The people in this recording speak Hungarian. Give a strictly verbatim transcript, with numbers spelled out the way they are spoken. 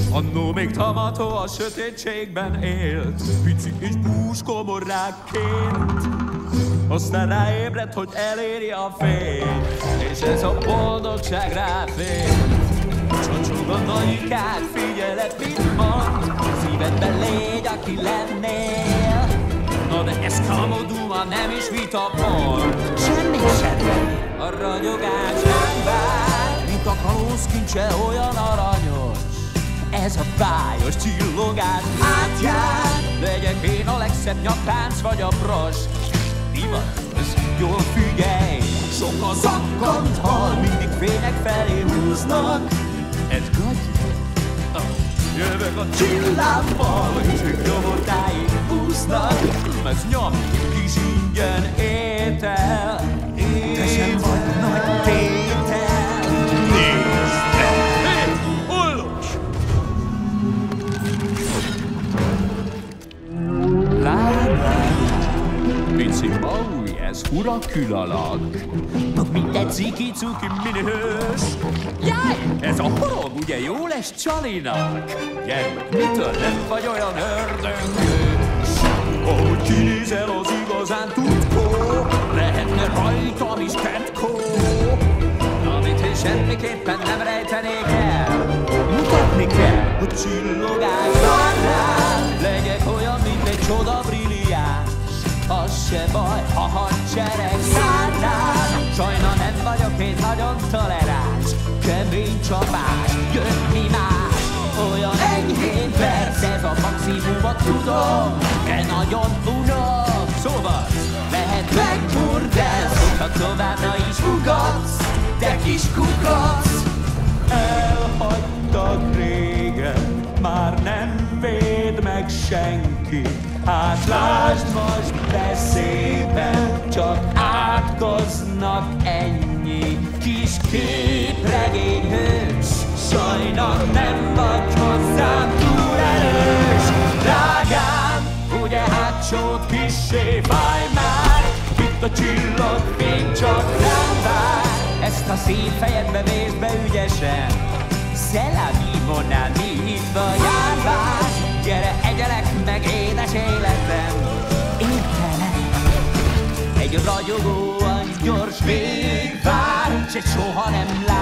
Annó még Tamató a sötétségben élt, pici és búskomorrákként. Aztán ráébredt, hogy eléri a fény, és ez a boldogság ráfér. Csocsog a nagyikák, figyeled, mit mond, szívedben légy, aki lennél. Na de ez Kamoduma nem is vitapont, semmi sem. A ragyogás nem vár, mint a kalóz kincse olyan aranyos. Ez a bájos csillogás átjár, legyek én a legszebb nyakánc vagy a bros. Divatos, jól figyelj, sok az akkant hal, mindig fények felé húznak. Ez gagyi, ah, jövök a csillámmal, és ők nyomodáig úsznak. Ez nyom, kis ingyen étel, te sem vagy nagy tétel. Nézd el! Hé, Ullós! Pici Maui, ez ura külalag. Minden ciki-cuki minihős. Jaj, ez a horog ugye jó lesz Csalinak? Gyermek, mitől nem vagy olyan ördöngős? Ahogy kinézel az igazán tudkó, lehetne rajtam is kentkó. Amit én semmiképpen nem rejtenék el, mutatni kell, hogy csillogás van rám. Legyek olyan, mint egy csoda brilliáns. Az se baj, ha hadsereg szállnál. Sajna nem vagyok én nagyon toleráns. Kemény csapás, jön mi más. Olyan enyhén perc, ez a maximumot tudom. De nagyon unom. Szóval lehet megmurdelsz, ha továbbra is ugatsz. Te kis kukac. Elhagytak régen, már nem véd meg senki. Hát lásd most de szépen, csak átkoznak ennyi. Kis képregényhős, sajna nem vagy hozzám túl erős. Drágám, ugye hátsót kissé fáj már, itt a csillagfény csak rám vár. Ezt a szép fejedbe vész be ügyesen, Szelavi Monami, itt vagy árvár. Gyere, egyelek meg édes életem, értelek. Egy ragyogóan gyors végvár, s egy soha nem lát.